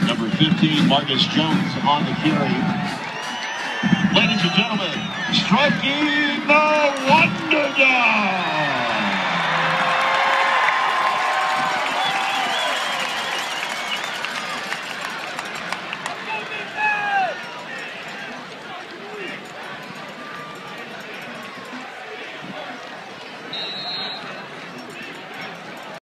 Number 15, Marcus Jones on the carry. Ladies and gentlemen, striking the Wonder Dog.